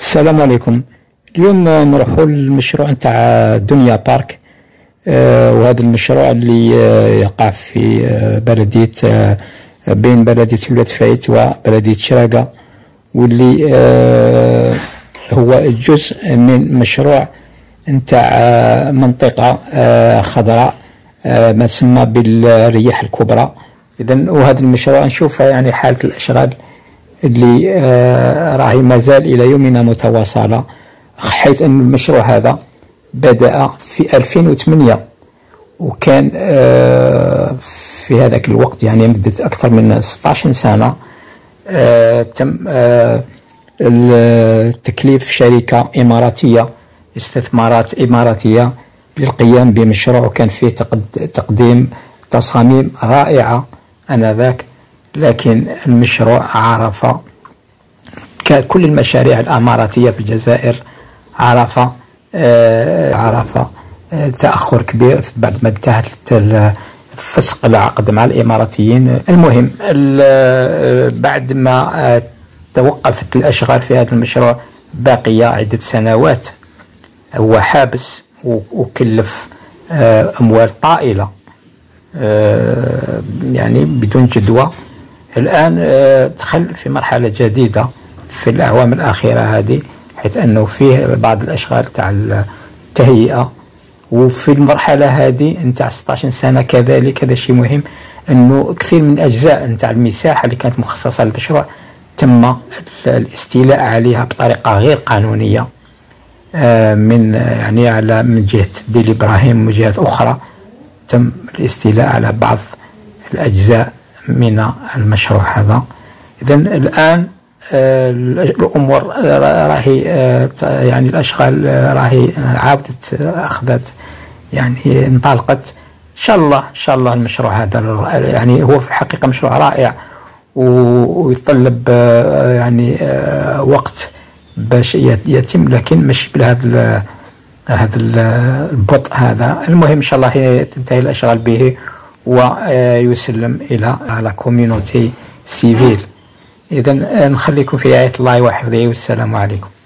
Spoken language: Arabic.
السلام عليكم. اليوم نروحوا للمشروع نتاع دنيا بارك. وهذا المشروع اللي يقع في بلدية بين بلدية ولاد فايت وبلدية شراقة، واللي هو جزء من مشروع نتاع منطقة خضراء ما تسمى بالرياح الكبرى. إذن وهذا المشروع نشوف يعني حالة الأشغال اللي راهي مازال إلى يومنا متواصلة، حيث أن المشروع هذا بدأ في 2008 وكان في هذاك الوقت يعني مدة أكثر من 16 سنة تم تكليف شركة إماراتية، استثمارات إماراتية للقيام بمشروع، وكان فيه تقديم تصاميم رائعة آنذاك. لكن المشروع عرف ككل المشاريع الإماراتية في الجزائر عرف تأخر كبير بعد ما انتهت فسق العقد مع الإماراتيين. المهم بعد ما توقفت الأشغال في هذا المشروع باقية عدة سنوات، هو حابس وكلف أموال طائلة يعني بدون جدوى. الآن دخل في مرحلة جديدة في الأعوام الأخيرة هذه، حيث أنه فيه بعض الأشغال تاع التهيئة، وفي المرحلة هذه نتاع 16 سنة كذلك. هذا شيء مهم، أنه كثير من أجزاء نتاع المساحة اللي كانت مخصصة للمشروع تم الاستيلاء عليها بطريقة غير قانونية من يعني على من جهة ديل إبراهيم ومن جهة أخرى تم الاستيلاء على بعض الأجزاء من المشروع هذا. إذن الآن الأمور راهي يعني الأشغال راهي عاودت أخذت يعني انطلقت. إن شاء الله المشروع هذا يعني هو في الحقيقة مشروع رائع ويتطلب يعني وقت باش يتم، لكن مش بهذا البطء هذا. المهم إن شاء الله تنتهي الأشغال به ويسلم إلى على كوميونيتي سيفيل. إذن نخليكم في رعاية الله وحفظه، والسلام عليكم.